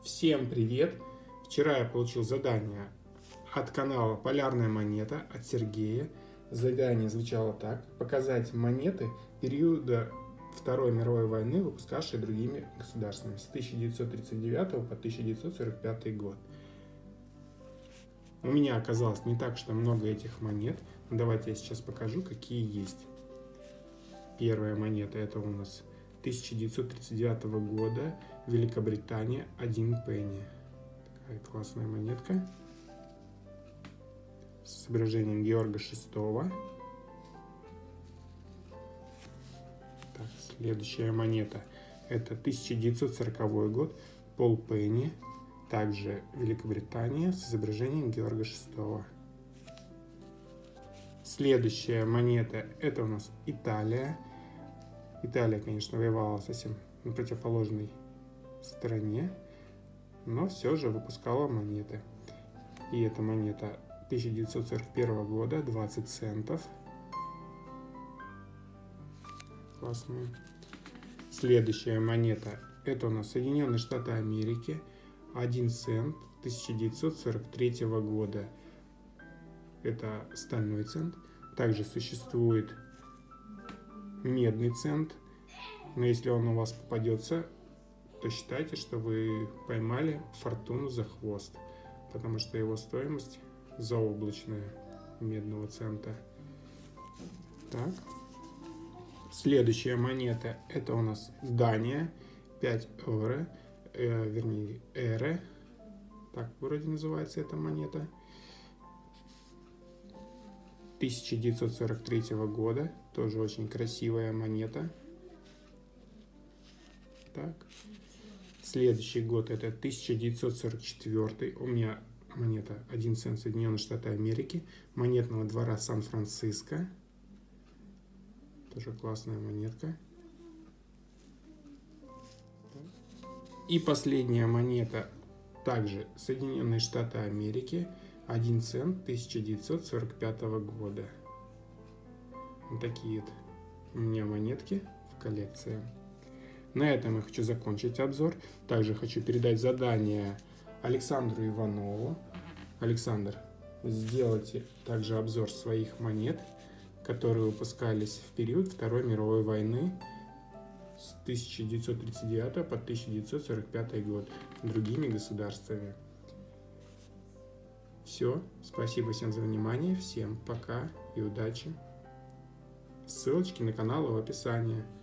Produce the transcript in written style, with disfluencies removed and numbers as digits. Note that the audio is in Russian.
Всем привет! Вчера я получил задание от канала «Полярная монета» от Сергея. Задание звучало так: показать монеты периода Второй мировой войны, выпускавшие другими государствами с 1939 по 1945 год. У меня оказалось не так, что много этих монет. Давайте я сейчас покажу, какие есть. Первая монета — это у нас 1939 года, Великобритания, 1 пенни. Такая классная монетка с изображением Георга VI. Так, следующая монета — это 1940 год, полпенни, также Великобритания, с изображением Георга VI. Следующая монета — это у нас Италия. Италия, конечно, воевала совсем на противоположной стороне, но все же выпускала монеты. И эта монета 1941 года, 20 центов. Классная. Следующая монета — это у нас Соединенные Штаты Америки, 1 цент 1943 года. Это стальной цент. Также существует медный цент, но если он у вас попадется, то считайте, что вы поймали фортуну за хвост, потому что его стоимость заоблачная медного цента. Так. Следующая монета — это у нас Дания, 5 евро, вернее эре, так вроде называется эта монета, 1943 года, тоже очень красивая монета. Так. Следующий год — это 1944. У меня монета 1 цент, Соединенные Штаты Америки, монетного двора Сан-Франциско. Тоже классная монетка. И последняя монета, также Соединенные Штаты Америки, 1 цент 1945 года. Вот такие вот у меня монетки в коллекции. На этом я хочу закончить обзор. Также хочу передать задание Александру Иванову. Александр, сделайте также обзор своих монет, которые выпускались в период Второй мировой войны с 1939 по 1945 год другими государствами. Все, спасибо всем за внимание, всем пока и удачи. Ссылочки на канал в описании.